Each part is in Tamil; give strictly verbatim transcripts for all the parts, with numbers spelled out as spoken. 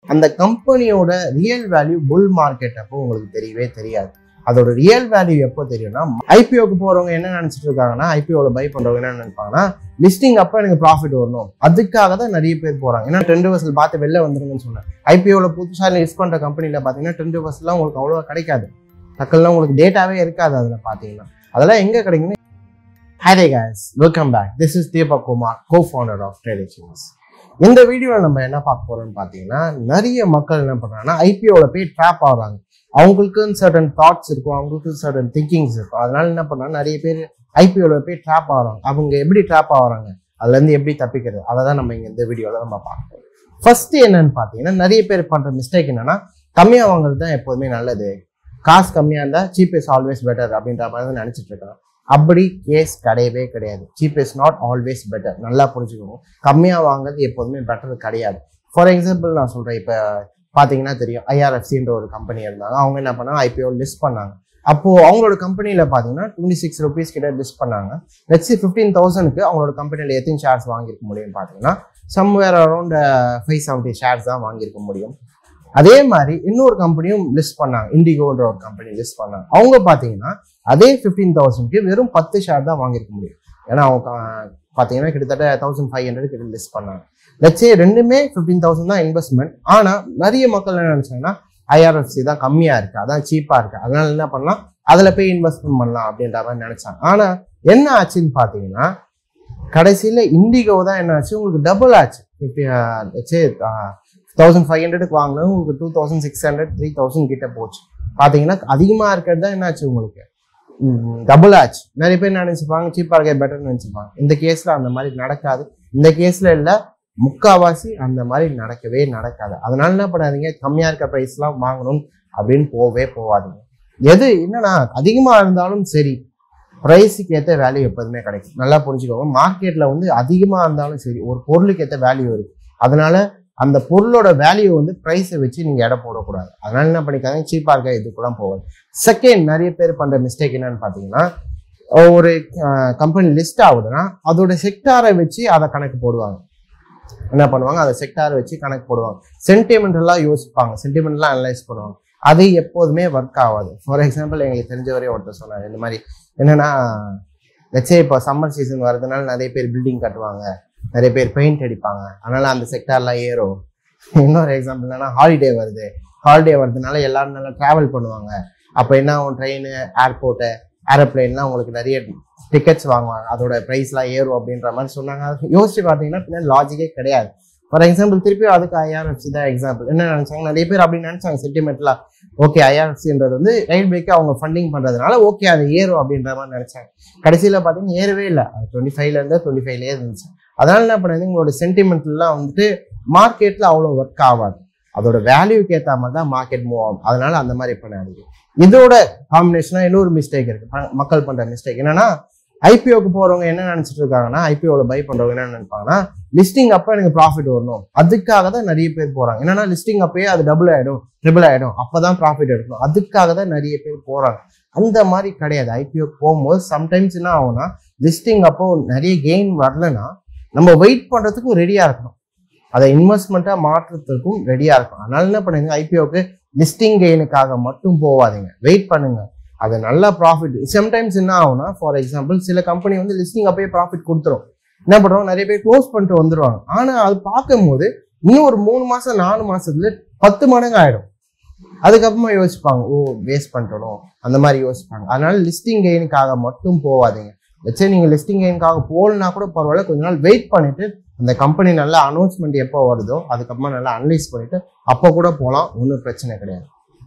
அந்த கம்பெனியோட ரியல் வேல்யூ புல் மார்க்கெட் அப்போ உங்களுக்கு தெரியவே தெரியாது. அதோட ரியல் வேல்யூ எப்போ தெரியும்னா, ஐபிஓக்கு போறவங்க என்ன நினைச்சிட்டு இருக்காங்கன்னா, ஐபிஓல பை பண்றவங்க என்ன நினைப்பாங்கன்னா, லிஸ்டிங் அப்போ எனக்கு ப்ராஃபிட் வரணும், அதுக்காக தான் நிறைய பேர் போறாங்க. ஏன்னா ட்ரெண்ட் ரிவர்சல் பார்த்து வெளில வந்துருங்கன்னு சொன்னேன். ஐபிஓல புதுசாக லிஸ்ட் பண்ற கம்பெனில பாத்தீங்கன்னா ட்ரெண்ட் ரிவர்சல்லாம் உங்களுக்கு அவ்வளோ கிடைக்காது. டக்குலாம் உங்களுக்கு டேட்டாவே இருக்காது. அதில் பார்த்தீங்கன்னா அதெல்லாம் எங்கே கிடைக்குன்னு. Hi there guys, welcome back. This is Deepak Kumar, co-founder of TradeAchievers. இந்த வீடியோவில் நம்ம என்ன பார்க்க போறோம்னு பார்த்தீங்கன்னா, நிறைய மக்கள் என்ன பண்றாங்கன்னா ஐபிஓல போய் ட்ராப் ஆகுறாங்க. அவங்களுக்குன்னு சர்டன் தாட்ஸ் இருக்கும், அவங்களுக்கு சர்டன் திங்கிங்ஸ் இருக்கும். அதனால என்ன பண்ணாங்க, நிறைய பேர் ஐபிஓல போய் ட்ராப் ஆகுறாங்க. அவங்க எப்படி ட்ராப் ஆகுறாங்க, அதுல இருந்து எப்படி தப்பிக்கிறது, அதை தான் நம்ம இங்க இந்த வீடியோல நம்ம பார்க்கணும். ஃபர்ஸ்ட் என்னன்னு பார்த்தீங்கன்னா, நிறைய பேர் பண்ற மிஸ்டேக் என்னன்னா, கம்மியா வாங்குறது தான் எப்போதுமே நல்லது, காசு கம்மியா இருந்தா சீப் இஸ் ஆல்வேஸ் பெட்டர் அப்படின்ற மாதிரி தான் நினைச்சிட்டு இருக்காங்க. அப்படி கேஸ் கிடையவே கிடையாது. Cheap is not always better. நல்லா புரிஞ்சுக்கணும், கம்மியா வாங்குறது எப்போதுமே பெட்டர் கிடையாது. ஃபார் எக்ஸாம்பிள் நான் சொல்றேன், இப்போ பார்த்தீங்கன்னா தெரியும், ஐஆர்எஃப்சின்ற ஒரு கம்பெனி இருந்தாங்க. அவங்க என்ன பண்ணாங்க, ஐபிஓ லிஸ்ட் பண்ணாங்க. அப்போ அவங்களோட கம்பெனியில பார்த்தீங்கன்னா டுவெண்ட்டி சிக்ஸ் ருபீஸ் கிட்ட லிஸ்ட் பண்ணாங்க. லெட்ஸ் ஃபிஃப்டீன் தௌசண்ட்க்கு அவங்களோட கம்பெனியில் எத்தனை ஷேர்ஸ் வாங்கியிருக்க முடியும் பார்த்தீங்கன்னா, somewhere around five seventy shares தான் வாங்கியிருக்க முடியும். அதே மாதிரி இன்னொரு கம்பெனியும் லிஸ்ட் பண்ணாங்க, இண்டிகோன்ற ஒரு கம்பெனி லிஸ்ட் பண்ணாங்க. அவங்க பார்த்தீங்கன்னா அதே ஃபிஃப்டீன் தௌசண்ட்க்கு வெறும் பத்து ஷேர் தான் வாங்கியிருக்க முடியும். ஏன்னா அவங்க பார்த்தீங்கன்னா கிட்டத்தட்ட தௌசண்ட் ஃபைவ் ஹண்ட்ரட் கிட்ட லிஸ்ட் பண்ணாங்க. லட்சே ரெண்டுமே ஃபிஃப்டீன் தௌசண்ட் தான் இன்வெஸ்ட்மெண்ட். ஆனால் நிறைய மக்கள் என்ன நினைச்சாங்கன்னா, ஐஆர்எஃப்சி தான் கம்மியா இருக்கு, அதான் சீப்பா இருக்கு, அதனால என்ன பண்ணலாம், அதில் போய் இன்வெஸ்ட்மெண்ட் பண்ணலாம் அப்படின்ற மாதிரி நினைச்சாங்க. ஆனால் என்ன ஆச்சுன்னு பார்த்தீங்கன்னா, கடைசியில் இண்டிகோ தான் என்ன ஆச்சு, உங்களுக்கு டபுள் ஆச்சு. ஃபிஃப்டி லட்சே தௌசண்ட் ஃபைவ் ஹண்ட்ரடுக்கு வாங்கினது உங்களுக்கு two thousand six hundred three thousand கிட்ட போச்சு. பார்த்தீங்கன்னா அதிகமாக இருக்கிறது தான் என்னாச்சு, உங்களுக்கு டபுள் ஆச்சு. நிறைய பேர் நினைச்சுப்பாங்க சீப்பாக இருக்க பெட்டர்னு நினைச்சுப்பாங்க. இந்த கேஸ்ல அந்த மாதிரி நடக்காது. இந்த கேஸ்ல இல்லை, முக்காவாசி அந்த மாதிரி நடக்கவே நடக்காது. அதனால என்ன பண்ணாதீங்க, கம்மியா இருக்க ப்ரைஸ்லாம் வாங்கணும் அப்படின்னு போவே போவாதீங்க. எது என்னன்னா, அதிகமா இருந்தாலும் சரி, ப்ரைஸுக்கு ஏற்ற வேல்யூ எப்போதுமே கிடைக்கும். நல்லா புரிஞ்சுக்கோங்க. மார்க்கெட்ல வந்து அதிகமா இருந்தாலும் சரி, ஒரு பொருளுக்கு ஏற்ற வேல்யூ இருக்கு. அதனால அந்த பொருளோட வேல்யூ வந்து ப்ரைஸை வச்சு நீங்க எடை போடக்கூடாது. அதனால என்ன பண்ணிக்காங்க, சீப்பா இருக்க இதுக்குலாம் போகாது. செகண்ட், நிறைய பேர் பண்ற மிஸ்டேக் என்னன்னு பாத்தீங்கன்னா, ஒரு கம்பெனி லிஸ்ட் ஆகுதுன்னா அதோட செக்டாரை வச்சு அதை கணக்கு போடுவாங்க. என்ன பண்ணுவாங்க, அதை செக்டாரை வச்சு கணக்கு போடுவாங்க. சென்டிமெண்ட் எல்லாம் யோசிப்பாங்க, சென்டிமெண்ட் எல்லாம் அனலைஸ் பண்ணுவாங்க. அது எப்போதுமே ஒர்க் ஆகாது. ஃபார் எக்ஸாம்பிள், எங்களுக்கு தெரிஞ்சவரே ஒருத்தர் சொன்னார் இந்த மாதிரி. என்னன்னா, லட்சே இப்போ சம்மர் சீசன் வர்றதுனால நிறைய பேர் பில்டிங் கட்டுவாங்க, நிறைய பேர் பெயிண்ட் அடிப்பாங்க, அதனால அந்த செக்டார்லாம் ஏறும். இன்னொரு எக்ஸாம்பிள் என்னன்னா, ஹாலிடே வருது, ஹாலிடே வருதுனால எல்லாரும் நல்லா டிராவல் பண்ணுவாங்க. அப்போ என்ன ஆகும், ட்ரெயின், ஏர்போர்ட்டு, ஏரோப்ளைன்லாம் உங்களுக்கு நிறைய டிக்கெட்ஸ் வாங்குவாங்க, அதோட ப்ரைஸ்லாம் ஏறும் அப்படின்ற மாதிரி சொன்னாங்க. யோசிச்சு பார்த்தீங்கன்னா பின்னாடி லாஜிக்கே கிடையாது. ஃபார் எக்ஸாம்பிள், திருப்பி அதுக்கு ஐஆர்எஃப்சி தான் எக்ஸாம்பிள். என்ன நினைச்சாங்க, நிறைய பேர் அப்படி நினைச்சாங்க சென்டிமெண்ட்லாம். ஓகே, ஐஆர்எஃப்சின்றது வந்து ரயில்வேக்கு அவங்க ஃபண்டிங் பண்றதுனால ஓகே அது ஏறும் அப்படின்ற மாதிரி நினைச்சாங்க. கடைசியில் பார்த்தீங்கன்னா ஏறவே இல்லை, அது டுவெண்ட்டி ஃபைவ்ல இருந்து டுவெண்ட்டி ஃபைவ்லேயே இருந்துச்சு. அதனால என்ன பண்ணாது, உங்களோட சென்டிமெண்ட்லாம் வந்துட்டு மார்க்கெட்ல அவ்வளோ ஒர்க் ஆகாது. அதோட வேல்யூக்கு ஏற்ற மாதிரி தான் மார்க்கெட் மூவ் ஆகும். அதனால அந்த மாதிரி பண்ணாதீங்க. இதோட காம்பினேஷனா இன்னொரு மிஸ்டேக் இருக்கு, மக்கள் பண்ற மிஸ்டேக் என்னன்னா, ஐபிஓக்கு போறவங்க என்ன நினைச்சிட்டு இருக்காங்கன்னா, ஐபிஓல பை பண்றவங்க என்ன நினைப்பாங்கன்னா, லிஸ்டிங் அப்ப எனக்கு ப்ராஃபிட் வரணும், அதுக்காக தான் நிறைய பேர் போறாங்க. என்னன்னா, லிஸ்டிங் அப்பயே அது டபுள் ஆயிடும், ட்ரிபிள் ஆயிடும், அப்பதான் ப்ராஃபிட் எடுக்கணும், அதுக்காக தான் நிறைய பேர் போறாங்க. அந்த மாதிரி கிடையாது. ஐபிஓக்கு போகும்போது சம்டைம்ஸ் என்ன ஆகும்னா, லிஸ்டிங் அப்போ நிறைய கெயின் வரலன்னா நம்ம வெயிட் பண்றதுக்கும் ரெடியா இருக்கணும், அதை இன்வெஸ்ட்மெண்ட்டா மாற்றுறதுக்கும் ரெடியா இருக்கும். அதனால என்ன பண்ணுங்க, ஐபிஓக்கு லிஸ்டிங் கெயினுக்காக மட்டும் போவாதீங்க, வெயிட் பண்ணுங்க, அது நல்லா ப்ராஃபிட். சம்டைம்ஸ் என்ன ஆகும்னா, ஃபார் எக்ஸாம்பிள், சில கம்பெனி வந்து லிஸ்டிங் அப்பயே ப்ராஃபிட் கொடுத்துரும். என்ன பண்ணுறோம், நிறைய பேர் க்ளோஸ் பண்ணிட்டு வந்துருவாங்க. ஆனா அது பார்க்கும் போது இன்னும் ஒரு மூணு மாசம் நாலு மாசத்துல பத்து மடங்கு ஆயிடும். அதுக்கப்புறமா யோசிப்பாங்க, ஓ வேஸ்ட் பண்ணிட்டோம், அந்த மாதிரி யோசிப்பாங்க. அதனால லிஸ்டிங் கெயினுக்காக மட்டும் போவாதீங்க. வச்சு நீங்க லிஸ்டிங் கெயினுக்காக போகலன்னா கூட பரவாயில்ல, கொஞ்ச நாள் வெயிட் பண்ணிட்டு அந்த கம்பெனி நல்லா அனௌன்ஸ்மெண்ட் எப்போ வருதோ அதுக்கப்புறமா நல்லா அனலைஸ் பண்ணிட்டு அப்போ கூட போகலாம், ஒன்றும் பிரச்சனை கிடையாது.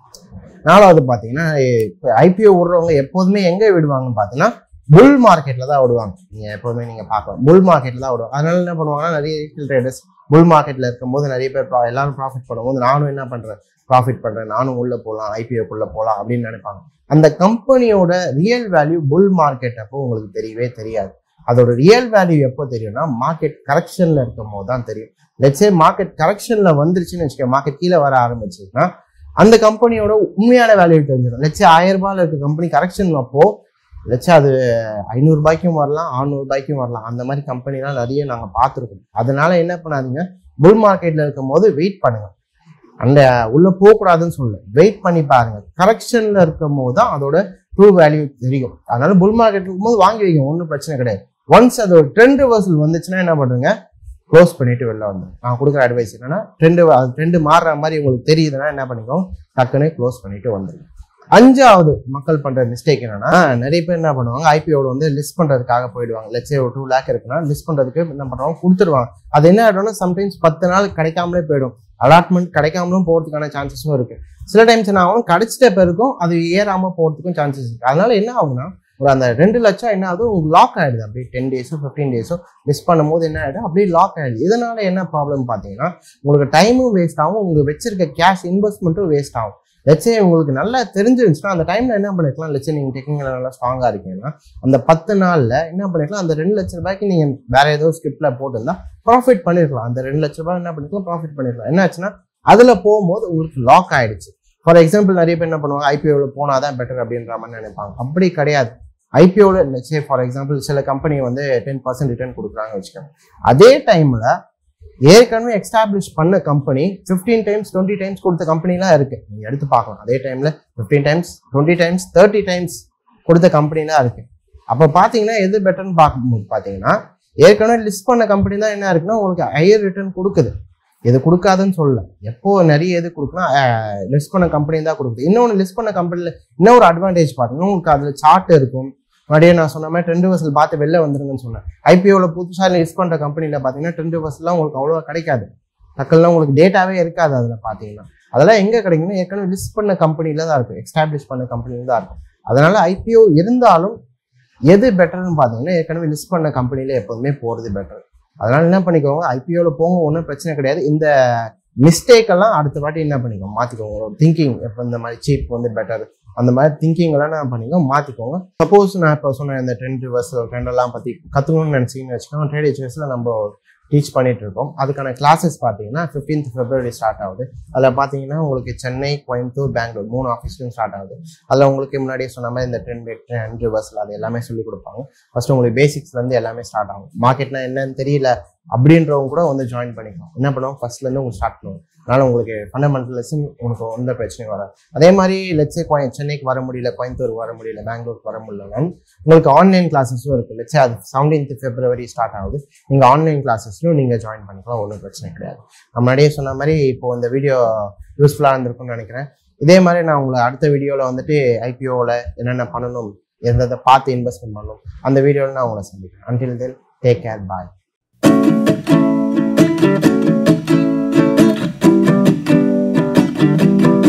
நாலாவது பார்த்தீங்கன்னா, ஐபிஓ விடுறவங்க எப்போதுமே எங்கே விடுவாங்கன்னு பார்த்தீங்கன்னா, புல் மார்க்கெட்ல தான் விடுவாங்க. நீங்க எப்போதுமே நீங்க பார்க்கலாம், புல் மார்க்கெட்ல தான் விடுவாங்க. அதனால என்ன பண்ணுவாங்கன்னா, நிறைய ரீட்டெயில் ட்ரேடர்ஸ் புல் மார்க்கெட்ல இருக்கும்போது நிறைய பேர் எல்லாரும் ப்ராஃபிட் பண்ணும்போது நானும் என்ன பண்றேன், ப்ராஃபிட் பண்றேன், நானும் உள்ள போகலாம், ஐபிஓக்குள்ள போகலாம் அப்படின்னு நினைப்பாங்க. அந்த கம்பெனியோட ரியல் வேல்யூ புல் மார்க்கெட் அப்போ உங்களுக்கு தெரியவே தெரியாது. அதோட ரியல் வேல்யூ எப்போ தெரியும்னா, மார்க்கெட் கரெக்ஷன்ல இருக்கும் போது தான் தெரியும். லெட்ஸ் சே மார்க்கெட் கரெக்ஷன்ல வந்துருச்சுன்னு வச்சுக்க, மார்க்கெட் கீழே வர ஆரம்பிச்சுன்னா அந்த கம்பெனியோட உண்மையான வேல்யூ தெரிஞ்சிடும். லட்சம் ஆயிரம் ரூபாயில இருக்க கம்பெனி கரெக்ஷன் அப்போ லட்சம் அது ஐநூறு ரூபாய்க்கும் வரலாம், ஆறுநூறு ரூபாய்க்கும் வரலாம். அந்த மாதிரி கம்பெனிலாம் நிறைய நாங்கள் பார்த்துருக்கோம். அதனால என்ன பண்ணாதீங்க, புல் மார்க்கெட்ல இருக்கும் போது வெயிட் பண்ணுங்க. அந்த உள்ள போகக்கூடாதுன்னு சொல்லல, வெயிட் பண்ணி பாருங்க. கரெக்ஷன்ல இருக்கும் போது தான் அதோட ட்ரூ வேல்யூ தெரியும். அதனால புல் மார்க்கெட் இருக்கும்போது வாங்கி வைங்க, ஒன்றும் பிரச்சனை கிடையாது. ஒன்ஸ் அதோட ட்ரெண்ட் ரிவர்சல் வந்துச்சுன்னா என்ன பண்ணுங்க, க்ளோஸ் பண்ணிட்டு வெளில வந்து. நான் கொடுக்குற அட்வைஸ் என்னன்னா, ட்ரெண்டு ட்ரெண்டு மாறுற மாதிரி உங்களுக்கு தெரியுதுன்னா என்ன பண்ணிக்கோ, டக்குன்னு க்ளோஸ் பண்ணிட்டு வந்துருங்க. அஞ்சாவது மக்கள் பண்ற மிஸ்டேக் என்னன்னா, நிறைய பேர் என்ன பண்ணுவாங்க, ஐபிஓட வந்து லிஸ்ட் பண்றதுக்காக போயிடுவாங்க. லட்சே ஒரு டூ லேக் இருக்குன்னா லிஸ்ட் பண்றதுக்கு என்ன பண்றாங்க, கொடுத்துருவாங்க. அது என்ன ஆயிடும்னா சம்டைம்ஸ் பத்து நாள் கிடைக்காமலே போயிடும். அலாட்மெண்ட் கிடைக்காமலும் போறதுக்கான சான்சஸும் இருக்கு. சில டைம்ஸ் என்ன ஆகும், கிடைச்சிட்ட பேருக்கும் அது ஏறாம போறதுக்கும் சான்சஸ் இருக்கு. அதனால என்ன ஆகுதுன்னா, ஒரு அந்த ரெண்டு லட்சம் என்ன ஆகுது, உங்களுக்கு லாக் ஆயிடுது. அப்படியே டென் டேஸோ ஃபிஃப்டீன் டேஸோ மிஸ் பண்ணும்போது என்ன ஆயிடும், அப்படியே லாக் ஆயிடுது. இதனால என்ன ப்ராப்ளம் பார்த்தீங்கன்னா, உங்களுக்கு டைமும் வேஸ்ட் ஆகும், உங்களுக்கு வச்சிருக்க கேஷ் இன்வெஸ்ட்மெண்ட்டும் வேஸ்ட் ஆகும். லட்சே உங்களுக்கு நல்லா தெரிஞ்சிருந்துச்சுன்னா அந்த டைம்ல என்ன பண்ணிருக்கலாம், லட்சம் நீங்க டெக்னிக்கல் நல்லா ஸ்ட்ராங்கா இருக்கீங்கன்னா அந்த பத்து நாள்ல என்ன பண்ணிருக்கலாம், அந்த ரெண்டு லட்சம் ரூபாய்க்கு நீங்க வேற ஏதோ ஸ்கிரிப்ட்ல போட்டுருந்தா ப்ராஃபிட் பண்ணிருக்கலாம். அந்த ரெண்டு லட்சம் ரூபாய் என்ன பண்ணிருக்கலாம், ப்ராஃபிட் பண்ணிருக்கலாம். என்ன ஆச்சுன்னா அதுல போகும்போது உங்களுக்கு லாக் ஆயிடுச்சு. ஃபார் எக்ஸாம்பிள் நிறைய பேர் என்ன பண்ணுவாங்க, ஐபிஓல போனாதான் பெட்டர் அப்படின்ற மாதிரி நினைப்பாங்க. அப்படி கிடையாது. ஐபிஓல லட்சே ஃபார் எக்ஸாம்பிள் சில கம்பெனி வந்து டென் பர்சன்ட் ரிட்டர்ன் கொடுக்குறாங்க வச்சுக்கோங்க. அதே டைம்ல ஏற்கனவே எஸ்டாப்ளிஷ் பண்ண company fifteen times twenty times கொடுத்த கம்பெனிலாம் இருக்கு. நீங்க எடுத்து பார்க்கலாம். அதே டைம்ல fifteen times twenty times thirty times கொடுத்த கம்பெனிலாம் இருக்கு. அப்போ பாத்தீங்கன்னா எது பெட்டர்னு பார்க்கும்போது பாத்தீங்கன்னா, ஏற்கனவே லிஸ்ட் பண்ண கம்பெனி தான் என்ன இருக்குன்னா உங்களுக்கு ஹையர் ரிட்டர்ன் கொடுக்குது. எது கொடுக்காதுன்னு சொல்லல, எப்போ நிறைய எது கொடுக்கலாம், லிஸ்ட் பண்ண கம்பெனி தான் கொடுக்குது. இன்னொன்று லிஸ்ட் பண்ண கம்பெனில இன்னொரு அட்வான்டேஜ் பார்த்தீங்கன்னா, உங்களுக்கு அதுல சார்ட் இருக்கும். மறுபடியும் நான் சொன்ன மாதிரி ட்ரெண்ட் ரிவர்சல் பார்த்து வெளில வந்துருங்கன்னு சொன்னேன். ஐபிஓல புதுசாக லிஸ்ட் பண்ற கம்பெனில பாத்தீங்கன்னா ட்ரெண்ட் ரிவர்சல்லாம் உங்களுக்கு அவ்வளோவா கிடைக்காது. மக்கள்லாம் உங்களுக்கு டேட்டாவே இருக்காது அதுல பாத்தீங்கன்னா. அதெல்லாம் எங்க கிடைக்குன்னா ஏற்கனவே லிஸ்ட் பண்ண கம்பெனில தான் இருக்கும், எஸ்டாப்ளிஷ் பண்ண கம்பெனில தான் இருக்கும். அதனால ஐபிஓ இருந்தாலும் எது பெட்டர்னு பாத்தீங்கன்னா ஏற்கனவே லிஸ்ட் பண்ண கம்பெனில எப்போதுமே போறது பெட்டர். அதனால என்ன பண்ணிக்கோங்க, ஐபிஓல போங்க, ஒன்றும் பிரச்சனை கிடையாது. இந்த மிஸ்டேக் எல்லாம் அடுத்த வாட்டி என்ன பண்ணிக்கோங்க, மாத்திக்கோங்க. திங்கிங் எப்போ இந்த மாதிரி சீப் வந்து பெட்டர், அந்த மாதிரி திங்கிங் எல்லாம் நான் பண்ணிக்கோங்க, மாத்திக்கோங்க. சப்போஸ் நான் இப்போ சொன்ன இந்த ட்ரெண்ட் ரிவர்சல் ட்ரெண்ட் எல்லாம் பத்தி கத்துக்கணும்னு நினைச்சீங்கன்னு வச்சுக்கோங்க, ட்ரேட் ஹெச்எஸ்ல நம்ம டீச் பண்ணிட்டு இருக்கோம். அதுக்கான கிளாஸஸ் பார்த்தீங்கன்னா ஃபிஃப்டீன்த் பிப்ரவரி ஸ்டார்ட் ஆகுது. அதில் பார்த்தீங்கன்னா உங்களுக்கு சென்னை, கோயம்புத்தூர், பெங்களூர் மூணு ஆஃபீஸ்லையும் ஸ்டார்ட் ஆகுது. அதில் உங்களுக்கு முன்னாடியே சொன்ன மாதிரி இந்த ட்ரெண்ட் ட்ரெண்ட் ரிவர்சல் அது எல்லாமே சொல்லிக் கொடுப்பாங்க. ஃபர்ஸ்ட் உங்களுக்கு பேசிக்ஸ்லேருந்து எல்லாமே ஸ்டார்ட் ஆகும். மார்க்கெட்னா என்னன்னு தெரியல அப்படின்றவங்க கூட வந்து ஜாயின் பண்ணிக்கலாம். என்ன பண்ணுவோம், ஃபர்ஸ்ட்லேருந்து உங்களுக்கு ஸ்டார்ட் பண்ணுவோம். அதனால உங்களுக்கு ஃபண்டமெண்டல் லெசன் உங்களுக்கு எந்த பிரச்சனையும் வராது. அதே மாதிரி லெட்ஸே கோய சென்னைக்கு வர முடியல, கோயம்புத்தூருக்கு வர முடியல, பெங்களூருக்கு வர முடியலன்னு உங்களுக்கு ஆன்லைன் கிளாஸஸும் இருக்கு. லெட்ஸே அது செவன்டீன்த் பிப்ரவரி ஸ்டார்ட் ஆகுது. நீங்க ஆன்லைன் கிளாஸஸ்லையும் நீங்க ஜாயின் பண்ணிக்கலாம், ஒன்றும் பிரச்சனை கிடையாது. நான் முன்னாடியே சொன்ன மாதிரி இப்போ இந்த வீடியோ யூஸ்ஃபுல்லாக இருந்திருக்கும்னு நினைக்கிறேன். இதே மாதிரி நான் உங்களை அடுத்த வீடியோவில் வந்துட்டு ஐபிஓவில் என்னென்ன பண்ணணும், எந்த பார்த்து இன்வெஸ்ட்மெண்ட் பண்ணணும், அந்த வீடியோவில் நான் உங்களை சந்திக்கிறேன். Until then take care, bye. Thank you.